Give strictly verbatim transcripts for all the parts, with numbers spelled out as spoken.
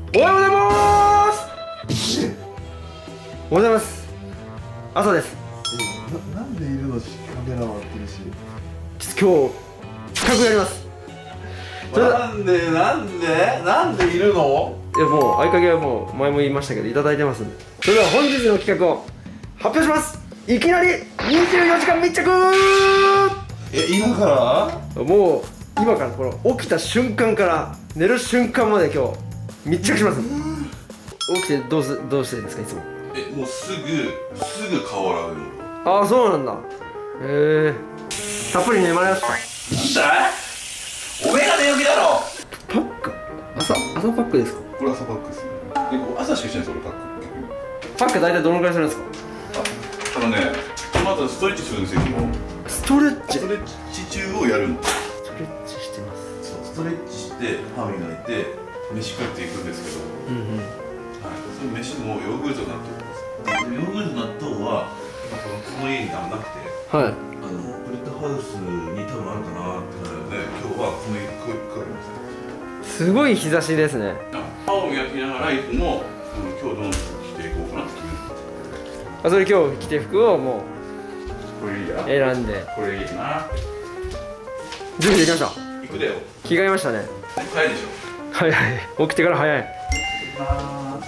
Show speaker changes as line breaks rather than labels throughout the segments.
おはようございます。おはようございます。朝です。
な、なんでいるのしカメラ回ってるし。
ちょっと今日企画やります。
なんでなんでなんでいるの？
いやもう合鍵はもう前も言いましたけどいただいてますんで。それでは本日の企画を発表します。いきなりにじゅうよじかん密着。
え、今から？
もう今からこの起きた瞬間から寝る瞬間まで今日密着します。起きてどうすどうしてるんですかいつも？
え、もうすぐすぐ顔洗うよ。
ああそうなんだ。へえたっぷり寝まりました。
なんだい？おめえが寝起きだろ。
パック朝朝パックですか？
これ朝パックですね。で、こう朝しかしないんです俺パック。
パック大体どのくらいするんですか？
あ、あのね、この後ストレッチするんですよ。もう
ストレッチ
ストレッチ中をやるんです。
ストレッチしてます。
そう、ストレッチして歯磨いて飯食っていくんですけど、
うんうん。
はい、その飯もヨーグルト納豆です。でヨーグルト納豆は今このこの家にあんまなくて、
はい。
あのプレットハウスに多分あるかなってなるので、今日はこの家に食う食われます。
すごい日差しですね。
歯を磨きながらいつも今日どの服着ていこうかなって決める。
あそれ今日着てる服をも
これいいや。
う選んで
これいいな。
準備できました。
行くだよ。
着替えましたね。
早いでしょ。
はいはい。起きてから早い。
行きます。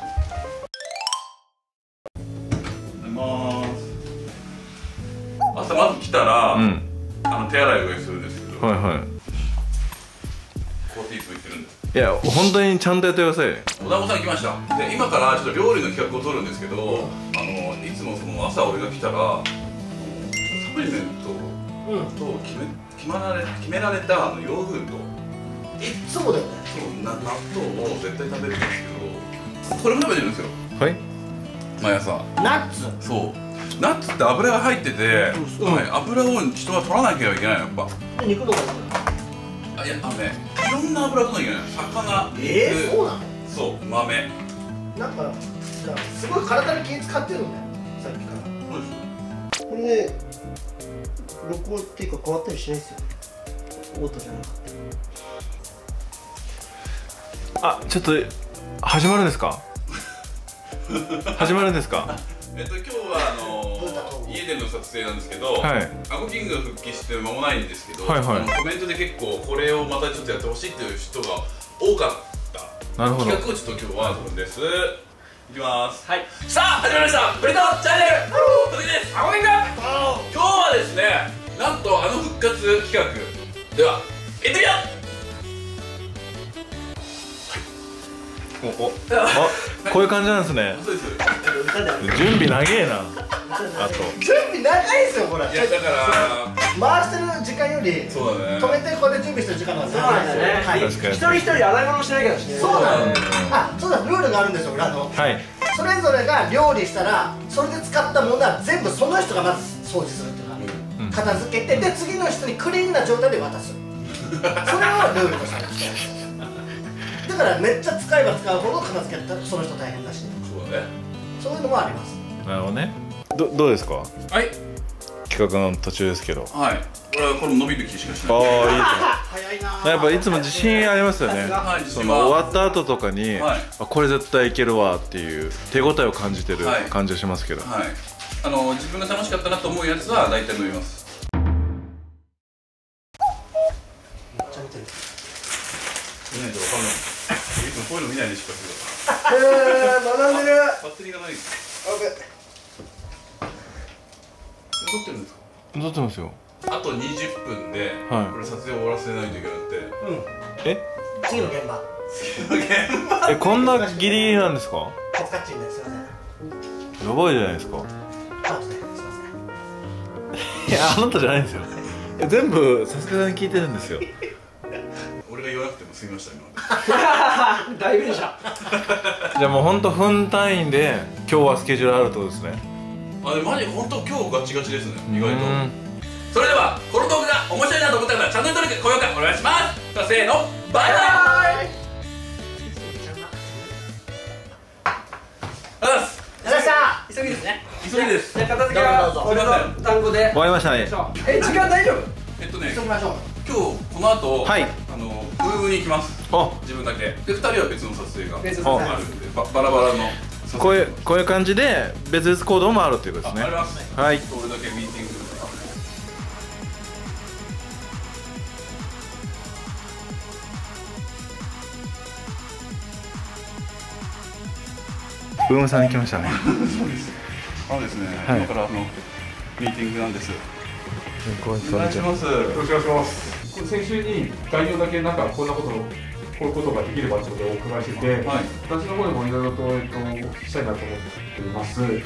行きます。朝まず来たら、うん、あの手洗いをするんですけど。
はいはい。
こうやっていつも言ってるんです。
いや本当にちゃんとやってください。
お団子さん来ました。で今からちょっと料理の企画を取るんですけど、あのいつもその朝俺が来たらサプリメントと決め決まられ決められたあのヨーグルト。
いつもだよね。
そうな納豆を絶対食べるんですけど、これも食べてるんですよ。
はい。
毎朝。
ナッツ。
そう。ナッツって油が入ってて、はい、油を人は取らなきゃいけないのやっぱ。
肉とか
あ、いや、あのね、いろんな油取らなきゃいけない。魚、
えー、そうなの？
そう、豆。
なんかじゃあすごい体に気使ってるんだよ。さっきから。
そうです。
これね、録音っていうか変わったりしないですよ。オートじゃなかった。
あ、ちょっと始まるんですか？始まるんですか？
えっと今日はあのー、家での撮影なんですけど、
はい、
アゴキングが復帰して間もないんですけど、
はいはい、
あのコメントで結構これをまたちょっとやってほしいっていう人が多かった
なるほど
企画をちょっと今日は撮るんです。いきます。
はい。
さあ始まりましたプレトチャンネル鈴木です。アゴキング。今日はですね、なんとあの復活企画では行ってみよう。
おおあ、こういう感じなんですね。
そうです。
準備長えな。あと
準備長いですよこれ。
いやだから
回してる時間より
そうだね、
止めてこれで準備してる時間が長いですよね。はい。
確かに
一人一人洗い物しなきゃしね。そうなの。あ、そうだ、ルールがあるんですよ裏の。
はい。
それぞれが料理したらそれで使ったものは全部その人がまず掃除するっていうか、片付けてで次の人にクリーンな状態で渡す。それをルールとしてます。だからめっちゃ使えば使うほど片付けたらその人大変だし、
そうだね、
そういうのもあります。
なるほどね。どどうですか？
はい、
企画の途中ですけど。
はい、これはこれ伸びる気しかしない。
ああ、いいですね。
早いな。
やっぱいつも自信ありますよね。
はい、
その終わった後とかに、
はい、
あこれ絶対いけるわっていう手応えを感じてる感じがしますけど。
はい、あの自分が楽しかったなと思うやつは大体伸びます。
めっちゃ見てる。
見ないとわかんない。いつもこういうの見ないでしかする。
えー、学んでる。
バッテリーがないです。
オッケー。
撮ってるんですか？
撮ってますよ。
あとにじゅっぷんで、はい、これ撮影終わらせないといけなくて。うん。
え？
次の現場。
次の現場。
え、こんなギリギリなんですか？
カツカッチンです。すいません。
やばいじゃないですか。
あ、すいません。
いや、あなたじゃないんですよ。全部さすがに聞いてるんですよ。
俺が言わなくても済みました今。
大便車。
じゃあもう本当分単位で今日はスケジュールあるってことですね。
あ、でもマジ本当今日ガチガチですね。意外と。それではこの動画が面白いなと思ったらチャンネル登録高評価お願いします。さあせーの、バイバイ。ありがとうございます。
やりました。急ぎですね。
急ぎです。
じゃあ片付けは俺の単語で。
終わりましたね。
え、時間大丈夫？
えっとね、
急ぎましょう。
今日この後、
はい、
あの上に行きます。
あ、
自分だけでふたりは別の撮影が
別の撮影
あるんで、ババラバラの撮影
こういうこういう感じで別々行動もあるっていうことですね。
ああります。
はい。
俺だけミーティング。
上間さんに来ましたね。
そうです。あのですね、
はい
今からあのミーティングなんです。
お
お願いします。
よろしくお願いします。これ先週に概要だけなんかこんなことこういうことができればということをお伺いしてて、
はい。
私の方でもいろいろとえっとお聞きしたいなと思っています。はい。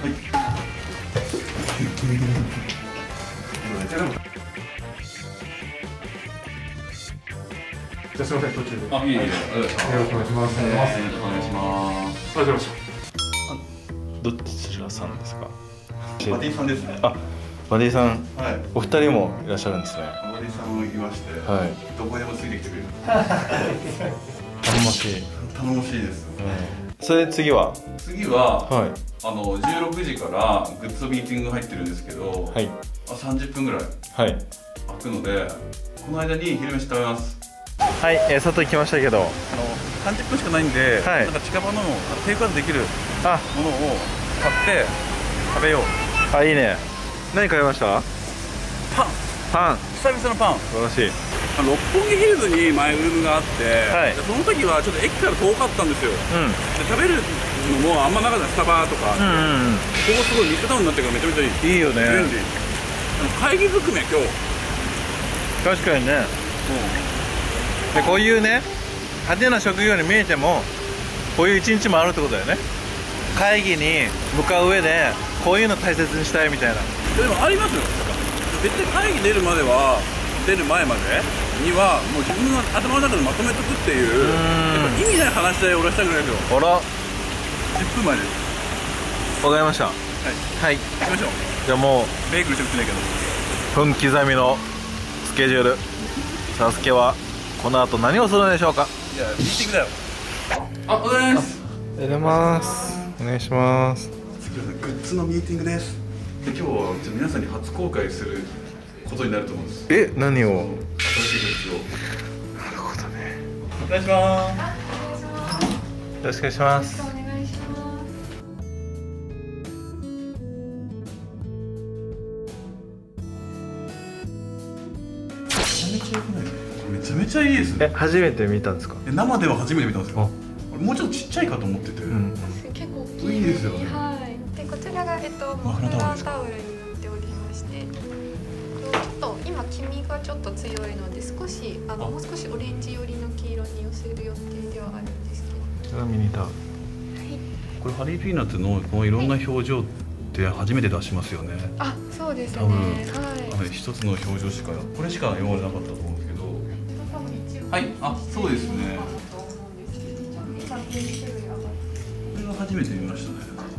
じゃあすみません途中で。
あ、いえいえ、
よろしくお願いします。
お願いします。
ありがとうございました。
どちらさんですか？
バディさんですね。
あ、バディさん、
はい。
お二人もいらっしゃるんですね。
バディさんがいまして、
はい。
どこでもついてきてくれる。
頼もしい。
頼もしいです。
うん。それで次は？
次は、
はい。
あのじゅうろくじからグッズミーティング入ってるんですけど、
はい。
あさんじゅっぷんぐらい
はい。
空くので、この間に昼飯食べます。
はい、えー、外来ましたけど。
あのさんじゅっぷんしかないんで、
はい
なんか近場のテイクアウトできる
あ、
ものを買って食べよう。
あ、いいね。何買いました？
パン、
パン。
久々のパン。
素晴らしい。
あの六本木ヒルズに前ルームがあって、
はい
でその時はちょっと駅から遠かったんですよ。
う
で食べるのもあんまなかったスタバとか、
ん。うんうん
ここすごいミッドタウンになってるからめちゃめちゃいい。
うん。いいよね。
便利。あの会議含め今日。
確かにね。でこういうね派手な職業に見えてもこういう一日もあるってことだよね。会議に向かう上でこういうの大切にしたいみたいな。
でもありますよ。絶対会議出るまでは出る前までにはもう自分の頭の中でまとめとくっていうやっぱ意味ない話し合いを俺はしたくないですよ。
あら、
じゅっぷんまえです。
わかりました。
はい
はい。
行きましょう。
じゃあもう
メイクしてもしないけど
分刻みのスケジュール。サスケはこの後何をするのでしょうか。
いやミーティングだよ。あ、おはようございます。
おはようございます。お願いします。
グッズのミーティングです。で今日は皆さんに初公開することになると思うんです。
え、何を？
新しいグッズを。
なるほどね。
お願いします。
よろしくお願いします。
お願いします。
めちゃめちゃ良くないですか？めちゃめちゃいいです
え、
ね。
初めて見たんですか？
え生では初めて見たんです
あ
よ。俺もうちょっとちっちゃいかと思ってて。
うん。
結構大きい。
いいですよね
はい。でこちらがえっとマフラータオルになっておりまして、ちょっと今黄身がちょっと強いので少しあの
あ
もう少しオレンジ寄りの黄色に寄せる予定ではあるんですけど。
ちなみにタオル。
これハリーピーナッツのこのいろんな表情って初めて出しますよね。
あ、そうですね。
多分
はい。
はい、一つの表情しかこれしか今までなかったと思うんですけど。はい、あ、そうですね。これは初めて見ましたね。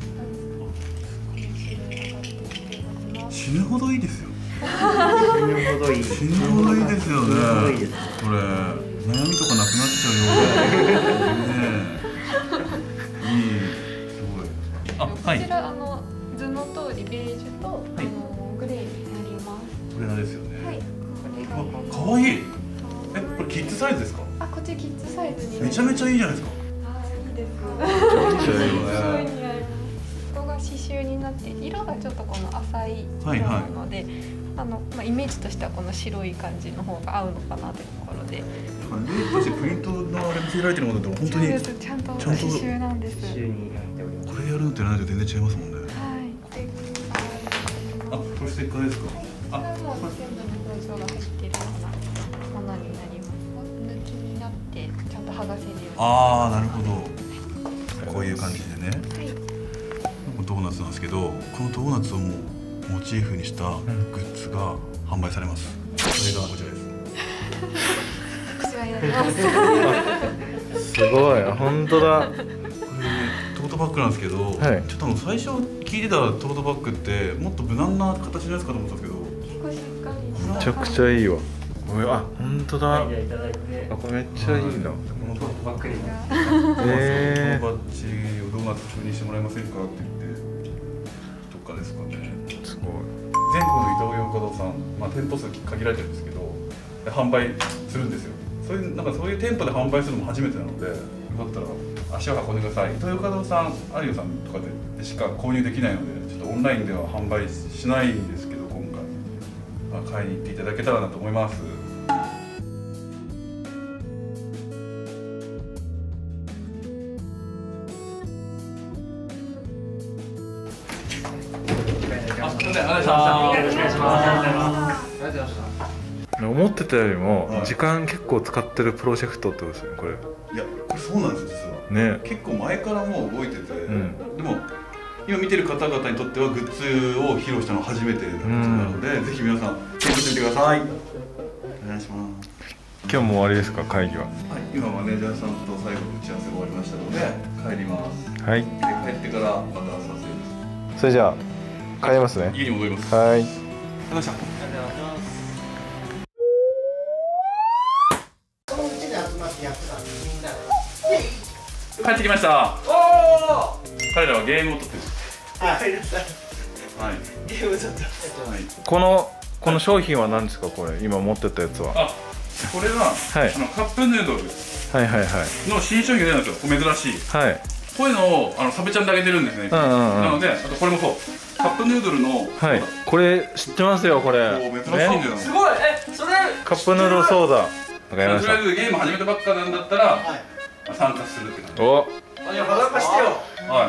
死ぬほどいいですよ。
死ぬほどいい。
死ぬほどいいですよね。これ悩みとかなくなっちゃうよ。ねえ。いい、すごい。あ、
こ
はい。
ちらあの図の通りベージュと、あのグレーになります。
これなんですよね。
はい。これが今
かわいい。え、これキッズサイズですか？
あ、こっちキッズサイズに。
めちゃめちゃいいじゃないですか。
あ、いいです。
いいですよね。
似合います。ここが刺繍になって色がちょっとこの浅い
はいはい
色なので、あのまあイメージとしてはこの白い感じの方が合うのかなというところで。
例としてプリントのあれ見せられてるものだと本当に
そうです。ちゃんと
ちゃんと
刺繍なんです。
これやるのって何と全然違いますもんね。
はい。で、
あ、これステッカーですか？
これはもう全部の表情が入ってるようなものになります。抜きになってちゃんと剥がせるように。
ああ、なるほど。こういう感じでね。
はい。
ドーナツなんですけど、このドーナツをもうモチーフにしたグッズが販売されます。それがこちらです。
こちらになります。
すごい、本当だ。
これね、トートバッグなんですけど、
はい
ちょっとあの最初聞いてたトートバッグってもっと無難な形のやつかと思ったんですけど、
結構しっかりした。
めちゃくちゃいいわ。これ、あ、本当だ。あ、これめっちゃいいな。
このトートバッグに
え
このバッジをドーナツ風にしてもらえませんかって言ってどっかですかね。
ー、すごい。
全国のイトーヨーカドーさん、まあ、店舗数限られてるんですけど販売するんですよ。 そういうなんかそういう店舗で販売するのも初めてなので、よかったら足を運んでください。イトーヨーカドーさん、有野さんとかでしか購入できないので、ちょっとオンラインでは販売しないんですけど、今回、まあ、買いに行っていただけたらなと思います。
思ってたよりも時間結構使ってるプロジェクトってことですよね、これ。
いや、これそうなんですよ、実は。
ね、
結構前からもう動いてて、
うん、
でも今見てる方々にとってはグッズを披露したのは初めてなので、うん、ぜひ皆さんチェックしてみてください。お願いします。
今日も終わりですか、会議は。
はい、今マネージャーさんと最後の打ち合わせが終わりましたので帰ります。
はい。
で帰ってからまた撮影です。
それじゃあ帰りますね。
家に戻ります。
はい。
ありがとうございました。
そのうちに集まってやってたんですみんなで。
帰ってきました。おお。彼らはゲームを撮ってる。
はい。
はい。
ゲームちょっと。
はい。
このこの商品は何ですか、これ今持ってたやつは。
あ、これは、
はい、
あのカップヌードル
はいはいはい
の新商品が出たんですよ。珍しい。
はい。
こういうのをあのサブちゃんであげてるんですね。
うんうんうん、
なので、あとこれもそう。カップヌードルの。
はい。これ知ってますよ、これ。
珍しいんだよ。
すごい。え、それ。
カップヌードルソーダ。わかりました。
とりあえずゲーム始めたばっかなんだったら、はい、参加するって感じ。
お。
あ、じゃあ参加してよ。
はい。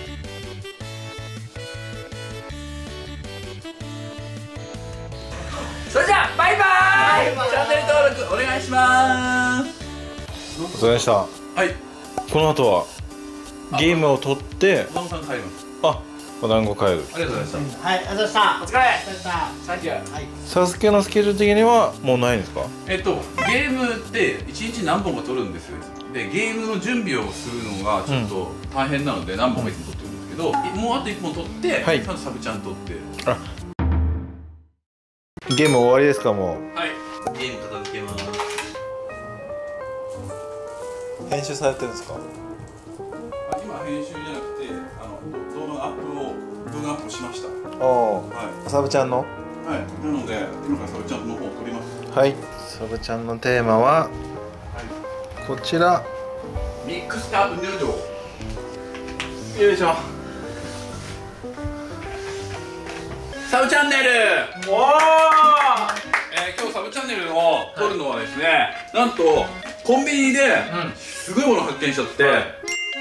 それじゃあバイバーイ。
チャンネル登録お願いします。
お疲れ様でした。はい。この後はゲームを取って
お団子さん帰ります。
あ、お団子帰る。
ありがとうございました。
はい、ありがとうございました。お疲れ。サンキュー。はい。
サスケのスケジュール的にはもうないんですか？
えっとゲームって一日何本か取るんですよ。でゲームの準備をするのがちょっと大変なので何本かいつも取ってるんですけど、もうあといっぽん取って、はい、ちゃんとサブちゃん取って。
あ、ゲーム終わりですか、もう。
はい。ゲーム片付けます。
編集されてるんですか？
今編集じゃなくて、あの動画のアップを動画アップしました。
おお。
はい。
サブちゃんの。
はい。なので今からサブちゃんの方を撮ります。
はい。サブちゃんのテーマは、はい、こちら。
ミックスカップヌードル。よいしょ。サブチャンネル。おお。えー、今日サブチャンネルを撮るのはですね、はい、なんとコンビニですごいものを発見しちゃって、はい、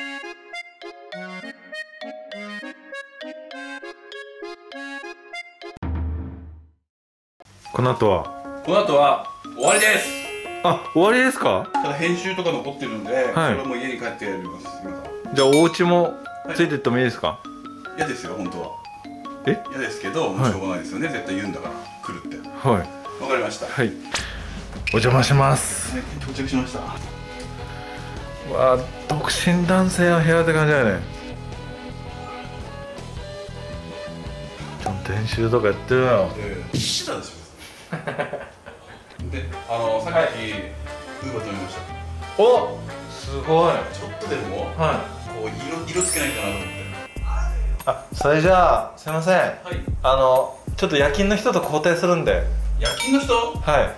この後は
この後は終わりです。
あ、終わりですか？
ただ編集とか残ってるんで、はい、それはもう家に帰ってやります。
じゃあお家もついてってもいいですか？
嫌、はい、ですよ、本当は。
え？
嫌ですけど、もうしょうがないですよね、はい、絶対言うんだから来るって。はい、わかりました。
はい、お邪魔します。
はい、到着しました。
わあ、独身男性の部屋って感じだよね。ちゃんと編集とかやってるよ。
えー、知ってたでしょ。で、あの、さっき、はい、ウーバー止めました。
お、すごい。
ちょっとでも、
はい、
こう色色つけないかなと思って。
あ、それじゃあすいません、はい、あのちょっと夜勤の人と交代するんで。
夜勤の人？
はい。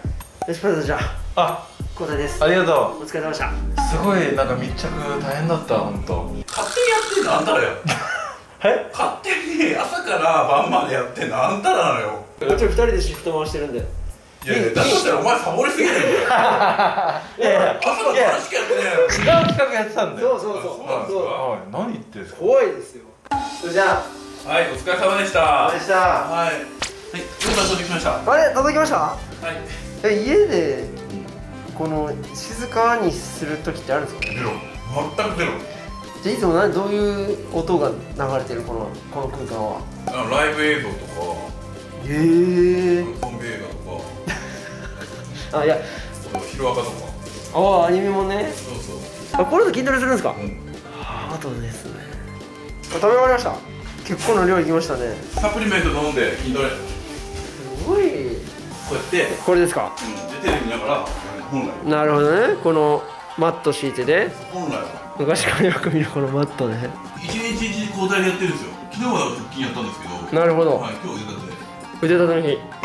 エスプレッソじゃ
あ、
交代です。
ありがとう。
お疲れ様でした。
すごいなんか密着大変だった、本当。
勝手にやってんのあんたらよ。
はい。
勝手に朝から晩までやってんのあんたらなのよ。
こっちふたりでシフト回してるんで。
いやいや、だとしたらお前サボりすぎてんだよ。いやいや、朝の楽しくやってねえよ。
違う企画やってたんだよ。
そうそうそう。
はい、何言ってんすか。
怖いですよ。それじゃあ、
はい、お疲れ様でした。
お疲れ様でした。
はい。はい、今から届きました。
あれ、届きました？
はい。
え、家でこの静かにする時ってあるんですか？
ゼロ。全くゼロ。
じゃあいつも何どういう音が流れてるこのこの空間は？
あのライブ映像とか。
へえ。
ゾンビ映画とか。
あ、いや。
ヒロアカとか。
ああ、アニメもね。
そうそう。
あ、これで筋トレするんですか？うん。ハードですね。食べ終わりました。結構な量いきましたね。
サプリメント飲んで筋トレ。す
ごい。
こうやって
これですか？
うん、でテレビ見ながら本来。
なるほどね。このマット敷いてね。
本来は。
昔からよく見るこのマットね。
一日一日交代でやってるんですよ。昨日は腹筋やったんですけど。
なるほど。
はい、今日腕立て。
腕立ての日。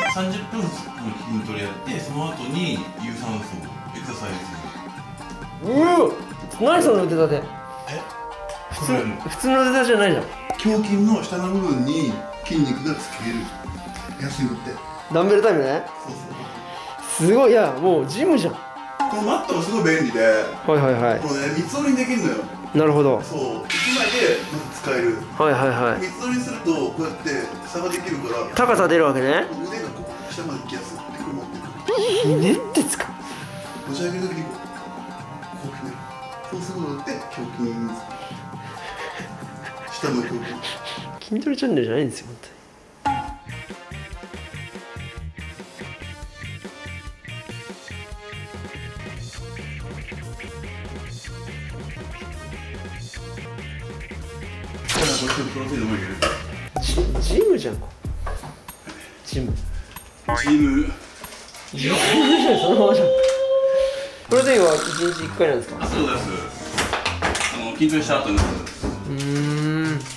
さんじゅっぷん筋トレやってその後に有酸素エクササイズ。
うわ、何その腕立て。
え
普通普通の腕立てじゃないじゃん。
胸筋の下の部分に筋肉がつけるやすいのって。
ダンベルタイムね。
そうそう。
すごい、いやもうジムじゃん。
このマットもすごい便利で、
はいはいはい。
これね三つ折りにできるのよ。
なるほど。
そう、いちまいでまず使える。
はいはいはい。
三つ折りにするとこうやって差ができるから、
高さ出るわけね。
腕がこう下まで行きやすい。でこれ持ってる。
練って使う。
持ち上げるときにこうこう決める。そうすることで胸筋下の胸筋。
筋トレチャンネルじゃないんですよ本当に。
プロテインも入れる。
ジジムじゃん。ジム。
チーム。
ジムじゃん、そのままじゃん。プロテインはいちにちいっかいなんですか。
あ、そうです。あの筋トレした後です。
うーん。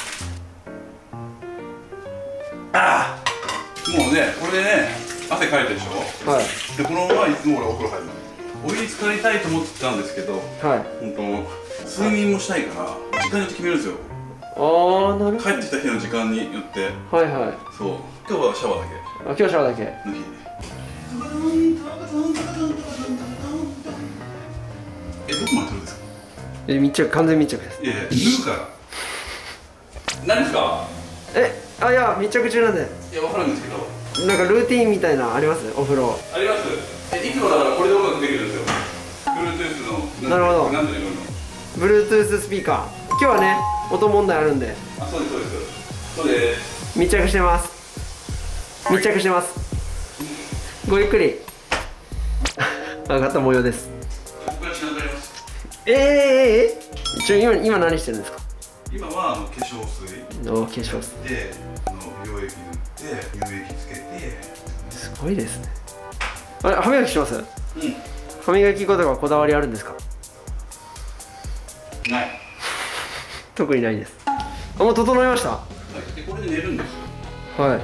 ああ。もうね、これでね、汗かいたでしょ。
はい。
で、このままいつも俺お風呂入るの。お湯に浸かりたいと思ってたんですけど、
はい。
本当睡眠もしたいから時間によって決めるんですよ。
ああ、なるほど。
帰ってきた日の時間によって。
はいはい。
そう。今日はシャワーだけ。
あ、今日シャワーだけ。
の日。え、どこまで撮るんですか。
え、密着、完全密着です。
いやいや、脱ぐから。何ですか。
え、あ、いや、密着中なんで。
いや、わかるんですけど。
なんかルーティンみたいなあります？お風呂。
あります。え、いつもだからこれで音楽できるんですよ。Bluetooth の。
なるほど。
なんでね、これの。
Bluetooth スピーカー。今日はね、音問題あるんで。
あ、そうですそうです。そうです。
密着してます。密着してます。ごゆっくり。上がった模様です。
ここからしなくなります。
えー、えー、ちょ今今何してるんですか。
今はあの化粧水。
お化粧水。
で、あの美容液塗って乳液つけて。
すごいですね。あれ、歯磨きします？
うん。
歯磨き粉とかこだわりあるんですか？
ない。
特にないです。あ、もう整いました。
はい。でこれで寝るんですよ。
はい。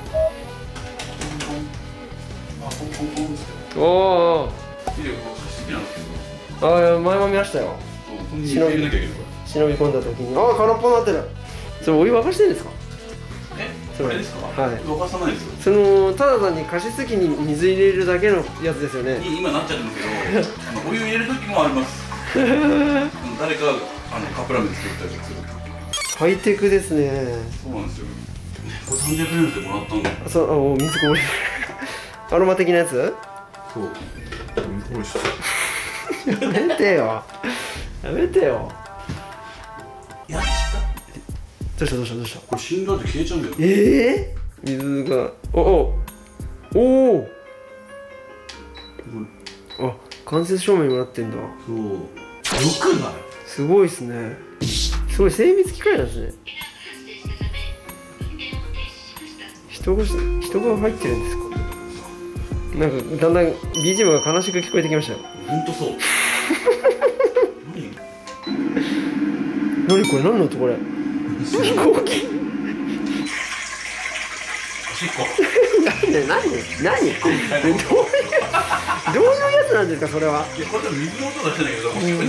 あ、ポンポンポンって。
おお。
見てこう差しすぎなんですけど。
ああ、前も見ましたよ。
そう。忍びなきゃいけないから。
忍び込んだ時に、ああ、空っぽになってる。それお湯沸かしてるんですか？
え、これですか。
はい。
沸かさないですよ。
そのただ単に加湿器に水入れるだけのやつですよね。
に今なっちゃってるんですけど、あのお湯入れる時もあります。誰かあのカップラーメン作ったりする。
ハイテクですね。
そうなんですよ。これさんびゃくえんでもらったんだよ。
そう、あ、お水こぼれる。アロマ的なやつ？
そう。おいしい。
やめてよ。やめてよ。
やっちゃった。
どうしたどうしたどうした。
これ振動で消えちゃうんだよ。
ええー？水が、おおおお。あ、間接照明もらってんだ。
そう。よくない？
すごいですね。すごい精密機械なんですね。人が人が入ってるんですか。なんかだんだん ビージーエム が悲しく聞こえてきましたよ。
本当そう。
何これ、何の音これ。飛行機。
おしっこ。
なんで何何どういうどういうやつなんですかそれは。
いやこれで水の音出してないけど、おしっこにする。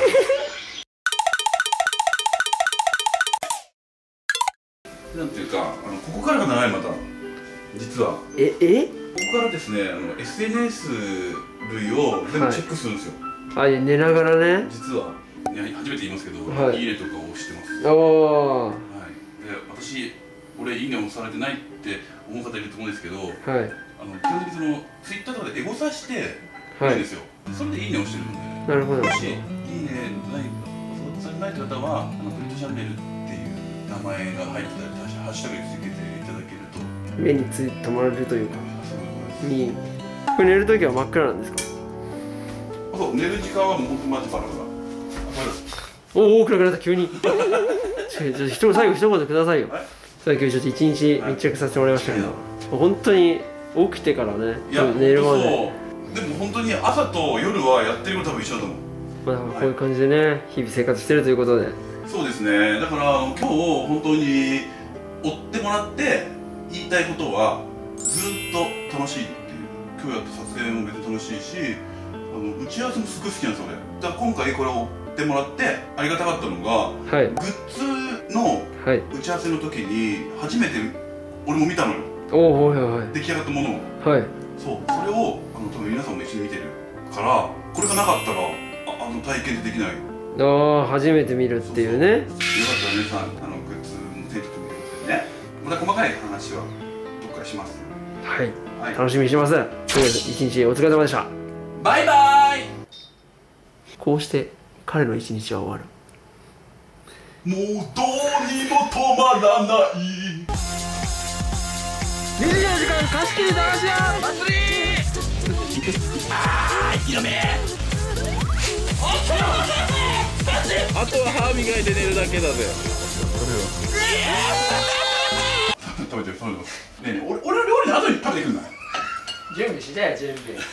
なんていうか、あのここからが長いまた実は。
ええ？
ここからですね、あの エスエヌエス 類を全部チェックするんですよ。
はい、あ、寝ながらね。
実は、いや初めて言いますけど、
はい、
いいねとかを押してます。
おお。
はい。で、私、俺いいね押されてないって思う方いると思うんですけど、はい。あの基本的にそのツイッターとかでエゴサしてるんですよ。はい、それでいいね押してるんで。なるほど。もしいいねないされないという方は、あのプリントチャンネルっていう名前が入ってたり、ハッシュタグにつけていただけると
目について止まれるというか。に。これ寝るときは真っ暗なんですか。
そう、寝る時間はもう本当にマジバラバラ。
おお、暗くなった急に。ちょっと一言最後一言くださいよ。さあ今日ちょっと一日密着させてもらいましたけど、本当に起きてからね、寝るまで。
でも本当に朝と夜はやってること多分一緒だと思う。
まあこういう感じでね、日々生活してるということで。
そうですね。だから今日本当に追ってもらって言いたいことは、 ずっと楽しいっていう、今日やった撮影もめっちゃ楽しいし、あの打ち合わせもすごい好きなんですよ俺。だから今回これを追ってもらってありがたかったのが、
はい
グッズの
はい
打ち合わせの時に初めて俺も見たのよ、
おおはいはい
出来上がったものを。
はい
そう、それをあの多分皆さんも一緒に見てるからこれがなかったら あ, あの体験でできない。
ああ初めて見るっていうね。
よかったら皆さんあのグッズも手に取ってみてくださいね。また細かい話はどっかでします。
はい、
はい、
楽しみにしてます。ということで一日お疲れ様でした。
バイバイ。
こうして彼の一日は終わる。
もうどうにも止まらない
にじゅうよじかん貸し切り駄菓子屋祭り。
あー広め
あとは歯磨いて寝るだけだぜ。
食べてる食べてる。ねえねえ、俺俺の料理の後に食べてくんない？
準備して準備。